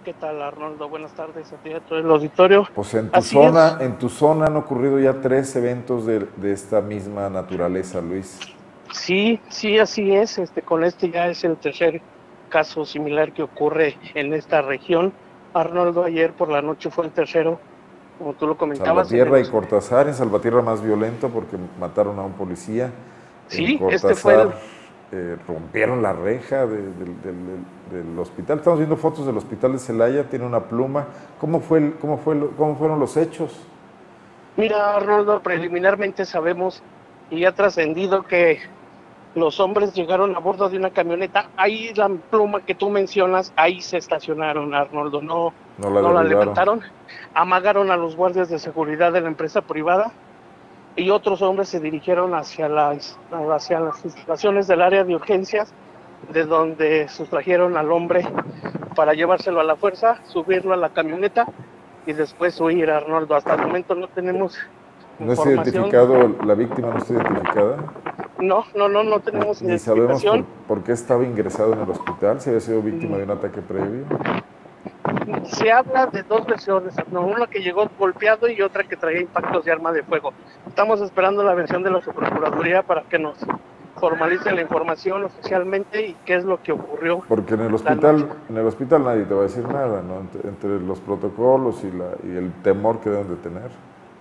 ¿Qué tal, Arnoldo? Buenas tardes a ti y a todo el auditorio. Pues Así es, en tu zona han ocurrido ya 3 eventos de esta misma naturaleza, Luis. sí, sí, así es. Con este ya es el tercer caso similar que ocurre en esta región. Arnoldo, ayer por la noche fue el tercero, como tú lo comentabas, en el Salvatierra y Cortázar, en Salvatierra más violento porque mataron a un policía. En Sí, este fue Cortázar rompieron la reja del hospital. Estamos viendo fotos del hospital de Celaya, tiene una pluma. ¿Cómo fueron los hechos? Mira, Arnoldo, preliminarmente sabemos y ha trascendido que los hombres llegaron a bordo de una camioneta. Ahí la pluma que tú mencionas, ahí se estacionaron, Arnoldo. No, No la no la derribaron. levantaron. Amagaron a los guardias de seguridad de la empresa privada y otros hombres se dirigieron hacia las instalaciones del área de urgencias, de donde sustrajeron al hombre para llevárselo a la fuerza, subirlo a la camioneta y después huir, Arnoldo. Hasta el momento no tenemos ¿No está información. identificado, la víctima no está identificada? No tenemos Ni sabemos identificación. por qué estaba ingresado en el hospital, si había sido víctima de un ataque previo. Se habla de dos versiones, ¿no? Una que llegó golpeado y otra que traía impactos de arma de fuego. Estamos esperando la versión de la Subprocuraduría para que nos formalice la información oficialmente y qué es lo que ocurrió Porque la noche. en el hospital nadie te va a decir nada, ¿no? Entre los protocolos y el temor que deben de tener.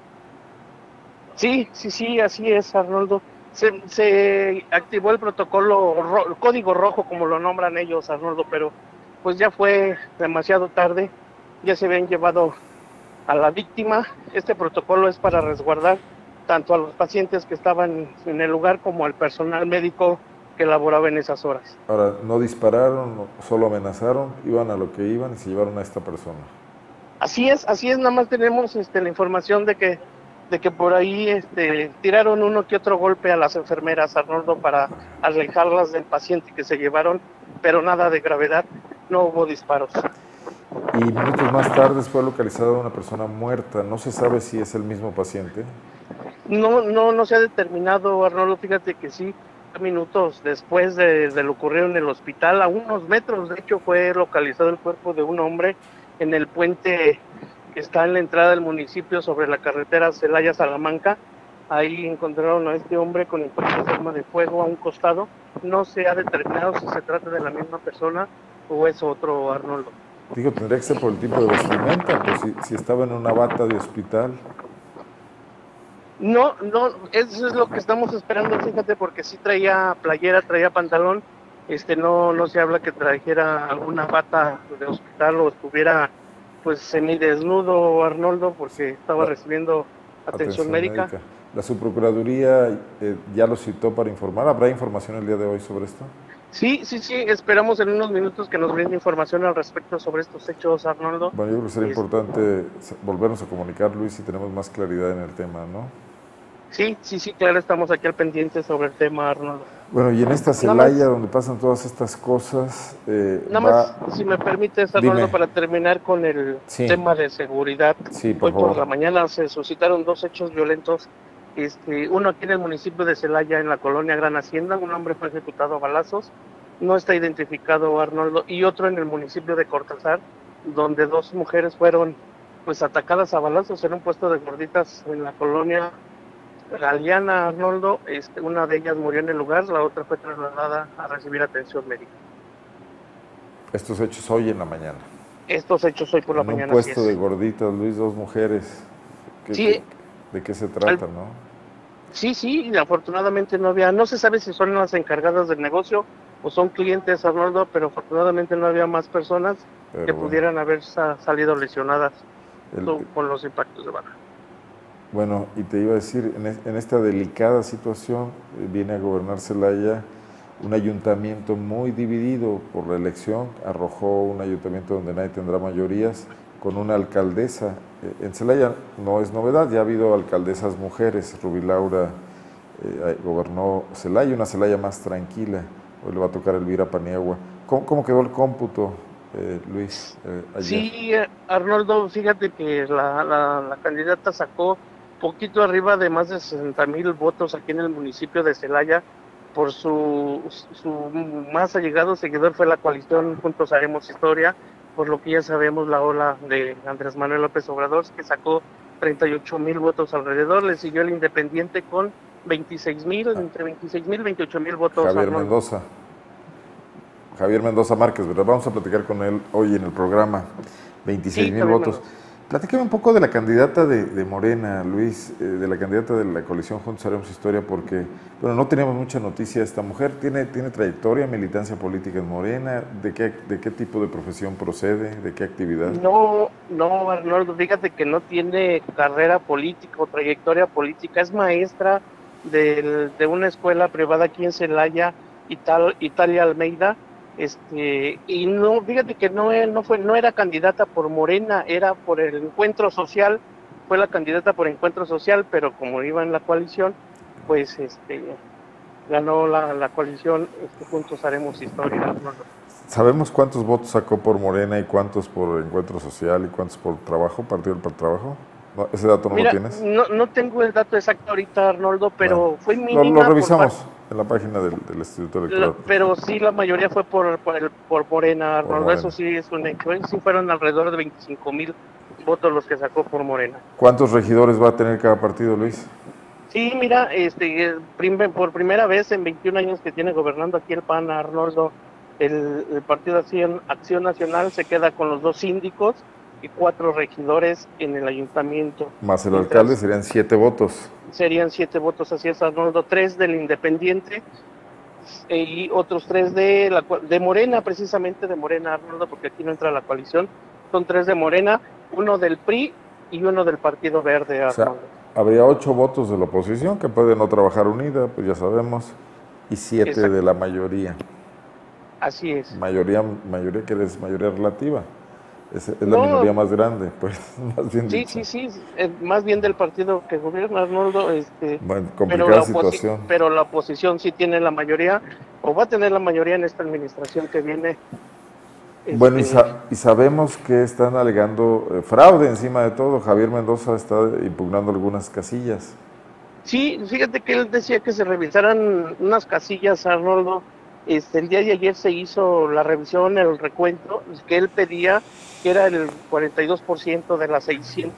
Sí, así es, Arnoldo. Se activó el protocolo, el código rojo, como lo nombran ellos, Arnoldo, pero pues ya fue demasiado tarde, ya se habían llevado a la víctima. Este protocolo es para resguardar tanto a los pacientes que estaban en el lugar como al personal médico que laboraba en esas horas. Ahora, no dispararon, solo amenazaron, iban a lo que iban y se llevaron a esta persona. Así es, nada más tenemos la información de que por ahí tiraron uno que otro golpe a las enfermeras, Arnoldo, para alejarlas del paciente que se llevaron, pero nada de gravedad, no hubo disparos. Y minutos más tarde fue localizada una persona muerta. No se sabe si es el mismo paciente. No se ha determinado, Arnoldo, fíjate que sí, minutos después de lo ocurrido en el hospital, a unos metros, de hecho, fue localizado el cuerpo de un hombre en el puente que está en la entrada del municipio sobre la carretera Celaya-Salamanca. Ahí encontraron a este hombre con impactos de arma de fuego a un costado. No se ha determinado si se trata de la misma persona o es otro, Arnoldo. Digo, tendría que ser por el tipo de vestimenta, pues si estaba en una bata de hospital. No, eso es lo que estamos esperando, fíjate, porque sí traía playera, traía pantalón. No se habla que trajera alguna bata de hospital o estuviera pues semidesnudo, Arnoldo, porque estaba La recibiendo atención médica. La Subprocuraduría ya lo citó para informar. ¿Habrá información el día de hoy sobre esto? Sí, esperamos en unos minutos que nos brinde información al respecto sobre estos hechos, Arnoldo. Bueno, yo creo que sería importante volvernos a comunicar, Luis, si tenemos más claridad en el tema, ¿no? Sí, claro, estamos aquí al pendiente sobre el tema, Arnoldo. Bueno, y en esta Celaya, donde pasan todas estas cosas, nada más, si me permites, Arnoldo, Dime. para terminar con el Sí. tema de seguridad. Sí, Hoy por por la favor. mañana se suscitaron dos hechos violentos. Uno aquí en el municipio de Celaya, en la colonia Gran Hacienda, un hombre fue ejecutado a balazos, no está identificado, Arnoldo, y otro en el municipio de Cortázar, donde dos mujeres fueron pues atacadas a balazos en un puesto de gorditas en la colonia Galeana, Arnoldo. Una de ellas murió en el lugar, la otra fue trasladada a recibir atención médica. Estos hechos hoy en la mañana. Estos hechos hoy por la En un mañana, así puesto de es. gorditas, Luis, dos mujeres. Sí, ¿De qué se trata, no? sí, afortunadamente no se sabe si son las encargadas del negocio o son clientes, Arnoldo, pero afortunadamente no había más personas que pudieran haber salido lesionadas con los impactos de bala. Bueno, y te iba a decir, en esta delicada situación viene a gobernar Celaya un ayuntamiento muy dividido por la elección, arrojó un ayuntamiento donde nadie tendrá mayorías, con una alcaldesa. En Celaya no es novedad, ya ha habido alcaldesas mujeres. Rubí Laura gobernó Celaya, una Celaya más tranquila. Hoy le va a tocar Elvira Paniagua. ¿Cómo quedó el cómputo, Luis, ayer? Sí, Arnoldo, fíjate que la candidata sacó poquito arriba de más de 60,000 votos aquí en el municipio de Celaya. Por su más allegado seguidor fue la coalición Juntos Haremos Historia, por lo que ya sabemos la ola de Andrés Manuel López Obrador, que sacó 38,000 votos alrededor, le siguió el Independiente con 26,000, entre 26,000 y 28,000 votos. Javier Arnoldo. Mendoza. Javier Mendoza Márquez, ¿verdad? Vamos a platicar con él hoy en el programa. 26,000 votos. Mendoza. Platícame un poco de la candidata de Morena, Luis, de la candidata de la coalición Juntos Haremos Historia, porque bueno, no teníamos mucha noticia de esta mujer. ¿Tiene trayectoria, militancia política en Morena? ¿De qué tipo de profesión procede? ¿De qué actividad? No, Arnoldo, fíjate que no tiene carrera política o trayectoria política. Es maestra de una escuela privada aquí en Celaya, Italia Almeida. Y no, fíjate que no era candidata por Morena, era por el Encuentro Social, fue la candidata por Encuentro Social, pero como iba en la coalición, pues ganó la coalición Juntos Haremos Historia. ¿Sabemos cuántos votos sacó por Morena y cuántos por Encuentro Social y cuántos por Trabajo, Partido por Trabajo? No, ¿ese dato no lo tienes? No tengo el dato exacto ahorita, Arnoldo, pero fue mínima. Lo revisamos en la página del Instituto Electoral. Pero sí, la mayoría fue por Morena, Arnoldo. Morena. Eso sí es un hecho. Sí fueron alrededor de 25,000 votos los que sacó por Morena. ¿Cuántos regidores va a tener cada partido, Luis? Sí, mira, por primera vez en 21 años que tiene gobernando aquí el PAN, Arnoldo, el Partido Acción Nacional se queda con los 2 síndicos y 4 regidores en el ayuntamiento. Más el alcalde serían 7 votos. Serían 7 votos, así es, Arnoldo. 3 del Independiente y otros 3 de Morena, precisamente de Morena, Arnoldo, porque aquí no entra la coalición. Son 3 de Morena, 1 del PRI y 1 del Partido Verde, Arnoldo. O sea, habría 8 votos de la oposición, que puede no trabajar unida, pues ya sabemos, y 7 de la mayoría. Así es. Mayoría que es mayoría relativa. Es la minoría más grande, pues, más bien dicho. Sí, más bien del partido que gobierna, Arnoldo. Bueno, complicada situación. Pero la oposición sí tiene la mayoría, o va a tener la mayoría en esta administración que viene. Bueno, y sabemos que están alegando fraude encima de todo. Javier Mendoza está impugnando algunas casillas. Sí, fíjate que él decía que se revisaran unas casillas, Arnoldo. El día de ayer se hizo la revisión, el recuento, que él pedía, que era el 42% de las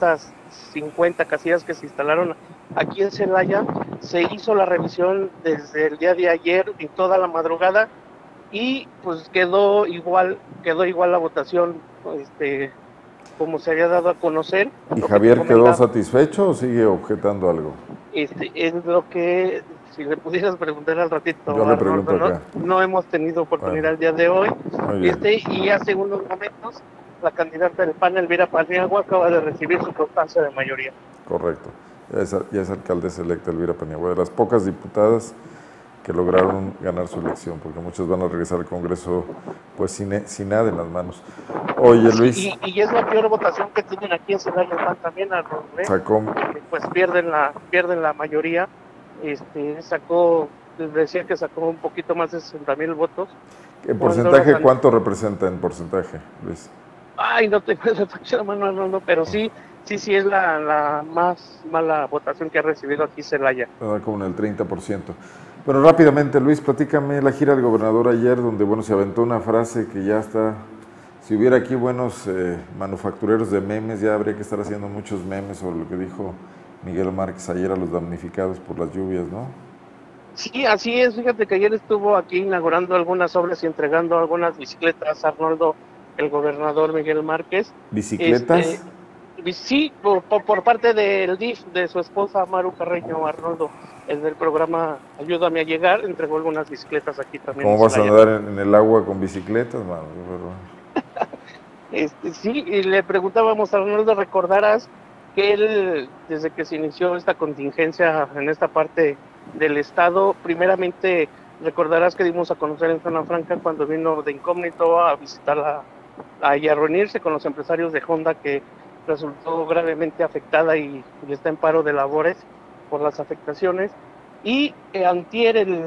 650 casillas que se instalaron aquí en Celaya. Se hizo la revisión desde el día de ayer y toda la madrugada, y pues quedó igual la votación, como se había dado a conocer. ¿Y Javier quedó satisfecho o sigue objetando algo? Es lo que, si le pudieras preguntar al ratito, yo le pregunto acá. No hemos tenido oportunidad el día de hoy. Y hace unos momentos la candidata del PAN, Elvira Paniagua, acaba de recibir su constancia de mayoría. Correcto. Ya es alcaldesa electa Elvira Paniagua, de las pocas diputadas que lograron ganar su elección, porque muchos van a regresar al Congreso pues sin nada en las manos. Oye, Luis. Y es la peor votación que tienen aquí en Celaya también, sacó, pues pierden la mayoría. Decía que sacó un poquito más de 60,000 votos. ¿En porcentaje cuánto representa en porcentaje, Luis? Ay, no tengo esa fecha de mano, no, pero sí es la más mala votación que ha recibido aquí Celaya. Como en el 30%. Pero rápidamente, Luis, platícame la gira del gobernador ayer, donde se aventó una frase que ya está. Si hubiera aquí buenos manufactureros de memes, ya habría que estar haciendo muchos memes sobre lo que dijo Miguel Márquez ayer a los damnificados por las lluvias, ¿no? Sí, así es. Fíjate que ayer estuvo aquí inaugurando algunas obras y entregando algunas bicicletas, Arnoldo, el gobernador Miguel Márquez. ¿Bicicletas? Sí, por parte del DIF, de su esposa Maru Carreño, Arnoldo, el del programa Ayúdame a Llegar, entregó algunas bicicletas aquí también. ¿Cómo vas a andar en el agua con bicicletas, mano? Sí, y le preguntábamos a Arnoldo, recordarás que él, desde que se inició esta contingencia en esta parte del estado, primeramente recordarás que dimos a conocer en Zona Franca cuando vino de incógnito a visitar y a reunirse con los empresarios de Honda, que resultó gravemente afectada y está en paro de labores por las afectaciones. Y antier, el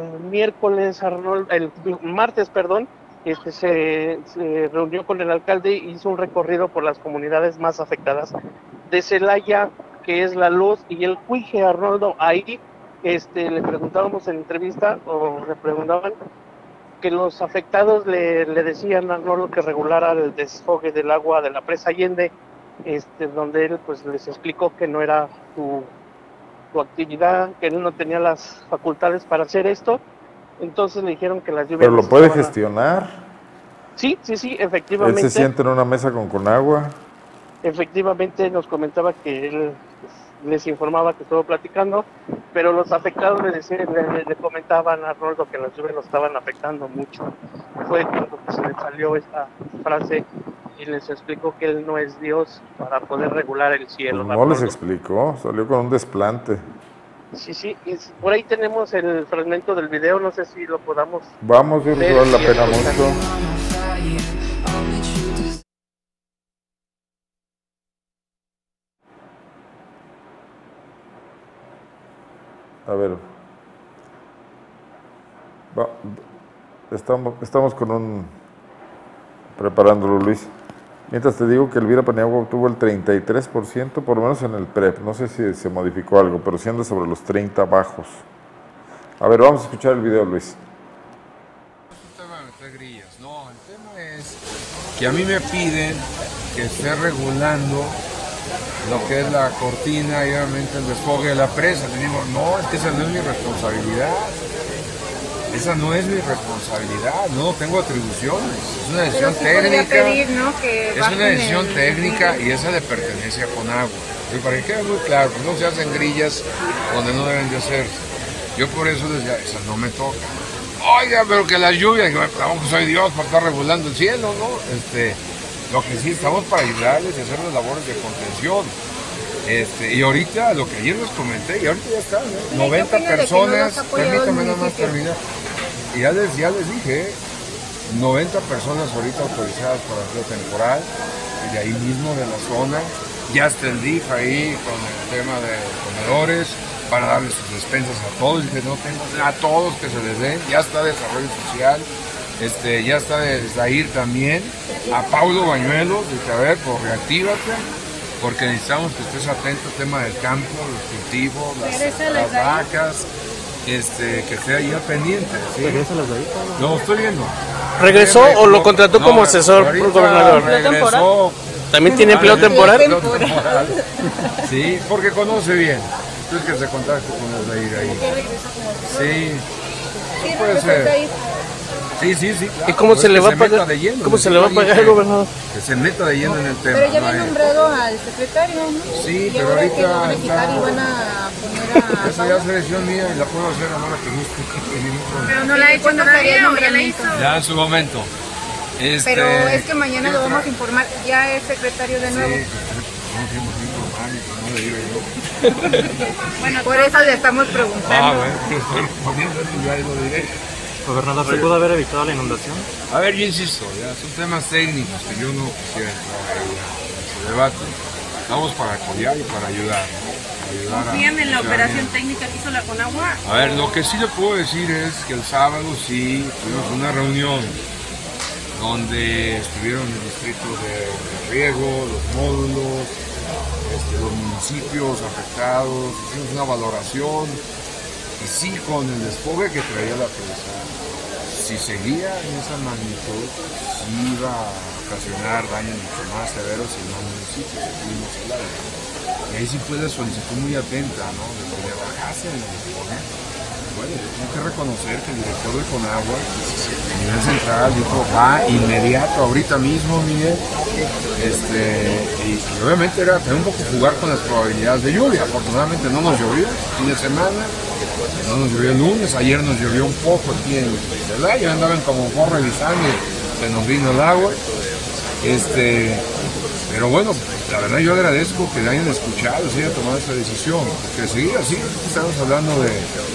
martes, se reunió con el alcalde y hizo un recorrido por las comunidades más afectadas de Celaya, que es La Luz y el Cuije, Arnoldo. Ahí le preguntábamos en entrevista, o le preguntaban que los afectados le decían a Arnoldo que regulara el desfogue del agua de la presa Allende, donde él pues les explicó que no era su actividad, que él no tenía las facultades para hacer esto. Entonces le dijeron que las lluvias... ¿Pero lo puede gestionar? Sí, efectivamente. ¿Él se siente en una mesa con Conagua? Efectivamente nos comentaba que él les informaba que estuvo platicando, pero los afectados le comentaban a Arnoldo que las lluvias lo estaban afectando mucho. Fue cuando se le salió esta frase y les explicó que él no es Dios para poder regular el cielo. Pues no les explicó, salió con un desplante. Sí, por ahí tenemos el fragmento del video, no sé si lo podamos... Vamos, yo creo que vale la pena mucho. A ver, estamos preparándolo, Luis. Mientras te digo que Elvira Paniagua obtuvo el 33%, por lo menos en el PREP. No sé si se modificó algo, pero sí anda sobre los 30 bajos. A ver, vamos a escuchar el video, Luis. El tema de meter grillas, no, el tema es que a mí me piden que esté regulando lo que es la cortina y obviamente el desfogue de la presa. Le digo, no, es que esa no es mi responsabilidad. Esa no es mi responsabilidad, no tengo atribuciones. Es una decisión técnica. Pedir, ¿no? Que es una decisión técnica y esa le pertenece a Conagua. Y para que quede muy claro, pues no se hacen grillas donde no deben de hacerse. Yo por eso decía, esa no me toca. Oiga, pero que las lluvias, yo tampoco soy Dios para estar regulando el cielo, ¿no? Lo que sí estamos para ayudarles y hacer las labores de contención. Y ahorita, lo que ayer les comenté, y ahorita ya está, ¿no? 90 personas, permítame nada más terminar. Y ya les dije, 90 personas ahorita autorizadas para el empleo temporal, y de ahí mismo de la zona. Ya está el DIF ahí con el tema de comedores, para darles sus despensas a todos, y que no tengo a todos que se les den. Ya está desarrollo social, ya está de Zair también, a Paulo Bañuelos, dice, a ver, pues reactívate, porque necesitamos que estés atento al tema del campo, los cultivos, las vacas, que esté ahí al pendiente. ¿Sí? No, estoy viendo. ¿Regresó o lo contrató como asesor por gobernador? Regresó. ¿También tiene empleo temporal? Sí, porque conoce bien. Entonces que se contacte con el Zair ahí. Sí, puede ser. Sí. Claro. ¿Y cómo se le va a pagar? ¿Cómo se le va a pagar al gobernador? Que se meta de lleno en el tema. Pero ya había nombrado al secretario, ¿no? Sí, y pero ahora ahorita que van a quitar y van a poner a... Esa ya es selección mía y la puedo hacer a la hora que guste. Pero no la ha hecho todavía o ya la hizo. Ya en su momento. Pero es que mañana lo vamos a informar. Ya es secretario de nuevo. No le digo yo. Bueno, por eso le estamos preguntando. Bueno, estoy respondiendo y ya lo diré. Gobernador, ¿se pudo haber evitado la inundación? A ver, yo insisto, ya son temas técnicos que yo no quisiera entrar ahí en ese debate. Estamos para apoyar y para ayudar. ¿Confían en la operación técnica que hizo la Conagua? A ver, lo que sí le puedo decir es que el sábado sí tuvimos una reunión donde estuvieron el distrito de riego, los módulos, los municipios afectados, hicimos una valoración y sí, con el desfogue que traía la presa, si seguía en esa magnitud, sí iba a ocasionar daños mucho más severos en los municipios que tuvimos el aire. Y ahí sí fue la solicitud muy atenta, ¿no? De que le bajasen el desfogue. Bueno, yo tengo que reconocer que el director de Conagua, a nivel central, dijo, va inmediato, ahorita mismo, Miguel. Y obviamente era un poco jugar con las probabilidades de lluvia. Afortunadamente no nos llovió fin de semana, no nos llovió el lunes, ayer nos llovió un poco aquí en Celaya, andaban como por revisando y se nos vino el agua. Pero bueno, la verdad yo agradezco que hayan escuchado, se hayan tomado esta decisión, porque seguir así estamos hablando de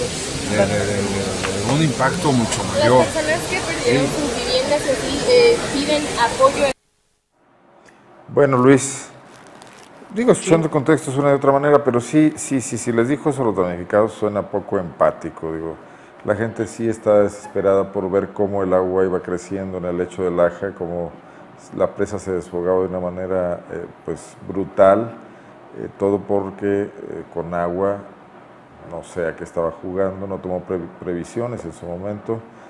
un impacto mucho mayor. Las personas que perdieron sus viviendas así piden apoyo. Bueno, Luis, digo, escuchando el contexto suena de otra manera, pero sí, les dijo eso a los damnificados suena poco empático, digo. La gente sí está desesperada por ver cómo el agua iba creciendo en el lecho del Aja, cómo la presa se desfogaba de una manera pues brutal, todo porque Conagua, no sé a qué estaba jugando, no tomó previsiones en su momento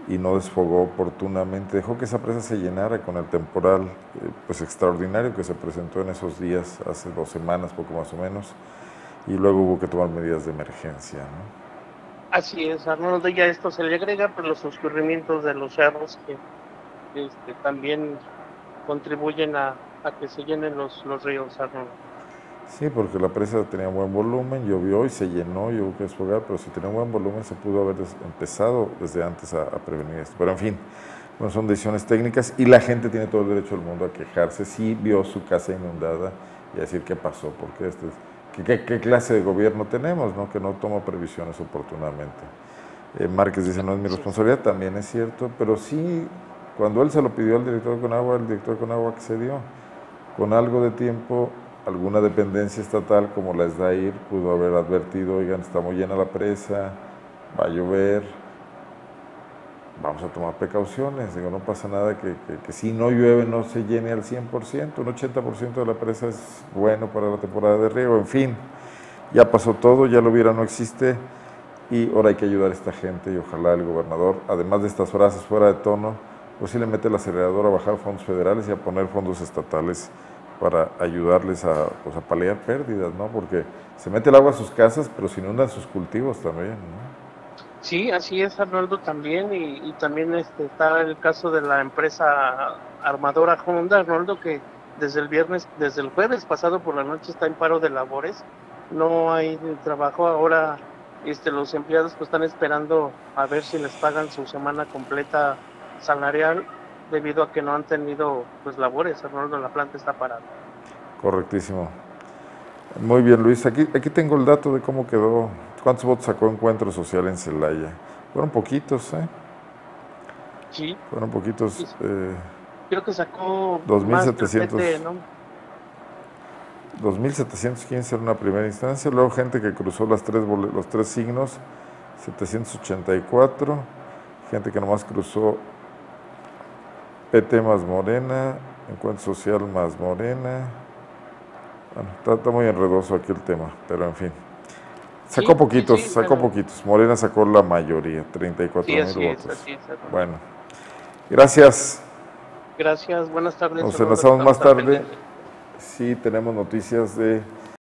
y no desfogó oportunamente. Dejó que esa presa se llenara con el temporal pues extraordinario que se presentó en esos días, hace 2 semanas, poco más o menos, y luego hubo que tomar medidas de emergencia, ¿no? Así es, Arnoldo, y a esto se le agrega pues, los escurrimientos de los cerros que también contribuyen a que se llenen los ríos, Arnoldo. Sí, porque la presa tenía buen volumen, llovió y se llenó y hubo que desfogar, pero si tenía buen volumen se pudo haber empezado desde antes a prevenir esto. Pero en fin, bueno, son decisiones técnicas y la gente tiene todo el derecho del mundo a quejarse si vio su casa inundada y a decir qué pasó, porque ¿qué clase de gobierno tenemos, ¿no? Que no toma previsiones oportunamente. Márquez dice, no es mi responsabilidad, también es cierto, pero sí, cuando él se lo pidió al director de Conagua, el director de Conagua accedió. Con algo de tiempo, alguna dependencia estatal como la SDAIR pudo haber advertido, oigan, está muy llena la presa, va a llover, vamos a tomar precauciones. Digo, no pasa nada que si no llueve no se llene al 100%, un 80% de la presa es bueno para la temporada de riego, en fin, ya pasó todo, ya lo hubiera, no existe, y ahora hay que ayudar a esta gente y ojalá el gobernador, además de estas frases fuera de tono, pues sí le mete el acelerador a bajar fondos federales y a poner fondos estatales para ayudarles a paliar pérdidas, ¿no? Porque se mete el agua a sus casas, pero se inundan sus cultivos también, ¿no? Sí, así es, Arnoldo, también, y también está el caso de la empresa armadora Honda, Arnoldo, que desde el jueves pasado por la noche está en paro de labores, no hay trabajo, ahora los empleados pues están esperando a ver si les pagan su semana completa salarial, debido a que no han tenido pues labores, Arnoldo, la planta está parada. Correctísimo. Muy bien, Luis, aquí tengo el dato de cómo quedó. ¿Cuántos votos sacó Encuentro Social en Celaya? Fueron poquitos, ¿eh? Sí. Fueron poquitos. Sí. Creo que sacó 2.700, ¿no? 2.715 en una primera instancia. Luego gente que cruzó los tres signos, 784. Gente que nomás cruzó PT más Morena, Encuentro Social más Morena. Bueno, está muy enredoso aquí el tema, pero en fin. Sacó poquitos. Morena sacó la mayoría, 34,000 votos. Así es. Bueno, gracias. Gracias, buenas tardes. Nos enlazamos más tarde. Sí, tenemos noticias de